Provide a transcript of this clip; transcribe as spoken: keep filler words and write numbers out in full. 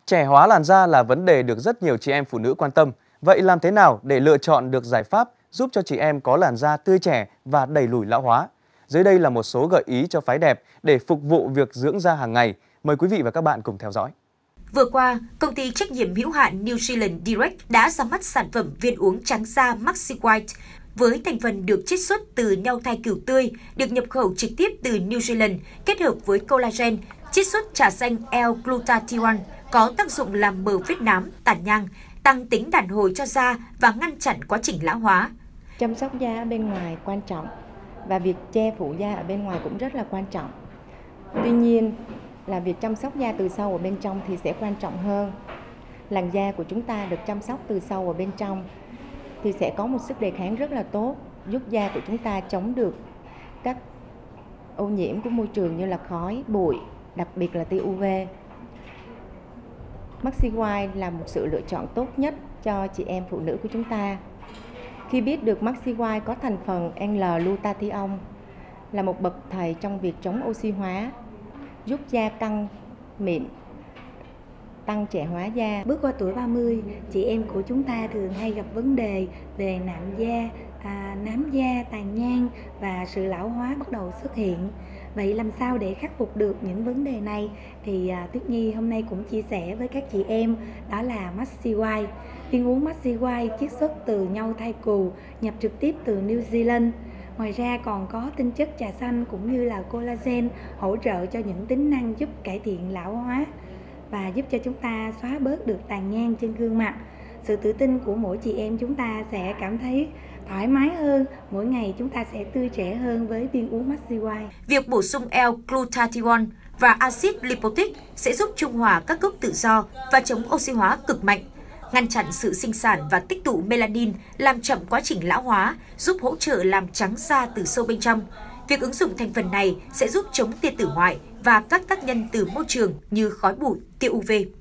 Trẻ hóa làn da là vấn đề được rất nhiều chị em phụ nữ quan tâm. Vậy làm thế nào để lựa chọn được giải pháp giúp cho chị em có làn da tươi trẻ và đẩy lùi lão hóa? Dưới đây là một số gợi ý cho phái đẹp để phục vụ việc dưỡng da hàng ngày. Mời quý vị và các bạn cùng theo dõi. Vừa qua, công ty trách nhiệm hữu hạn New Zealand Direct đã ra mắt sản phẩm viên uống trắng da Maxi White với thành phần được chiết xuất từ nhau thai cừu tươi, được nhập khẩu trực tiếp từ New Zealand, kết hợp với collagen, chiết xuất trà xanh L-glutathione, có tác dụng làm mờ vết nám, tàn nhang, tăng tính đàn hồi cho da và ngăn chặn quá trình lão hóa. Chăm sóc da ở bên ngoài quan trọng và việc che phủ da ở bên ngoài cũng rất là quan trọng. Tuy nhiên là việc chăm sóc da từ sâu ở bên trong thì sẽ quan trọng hơn. Làn da của chúng ta được chăm sóc từ sâu ở bên trong thì sẽ có một sức đề kháng rất là tốt, giúp da của chúng ta chống được các ô nhiễm của môi trường như là khói, bụi, đặc biệt là tia u vê. Maxi White là một sự lựa chọn tốt nhất cho chị em phụ nữ của chúng ta. Khi biết được Maxi White có thành phần L-glutathione là một bậc thầy trong việc chống oxy hóa, giúp da căng, mịn, tăng trẻ hóa da. Bước qua tuổi ba mươi, chị em của chúng ta thường hay gặp vấn đề về nạm da, à, nám da, tàn nhang và sự lão hóa bắt đầu xuất hiện. Vậy làm sao để khắc phục được những vấn đề này? Thì à, Tuyết Nhi hôm nay cũng chia sẻ với các chị em, đó là Maxi White. Viên uống Maxi White chiết xuất từ nhau thai cừu, nhập trực tiếp từ New Zealand. Ngoài ra còn có tinh chất trà xanh cũng như là collagen hỗ trợ cho những tính năng giúp cải thiện lão hóa và giúp cho chúng ta xóa bớt được tàn nhang trên gương mặt. Sự tự tin của mỗi chị em chúng ta sẽ cảm thấy thoải mái hơn, mỗi ngày chúng ta sẽ tươi trẻ hơn với viên uống Maxi White. Việc bổ sung L-glutathione và axit lipoic sẽ giúp trung hòa các gốc tự do và chống oxy hóa cực mạnh, ngăn chặn sự sinh sản và tích tụ melanin, làm chậm quá trình lão hóa, giúp hỗ trợ làm trắng da từ sâu bên trong. Việc ứng dụng thành phần này sẽ giúp chống tia tử ngoại và các tác nhân từ môi trường như khói bụi, tia u vê.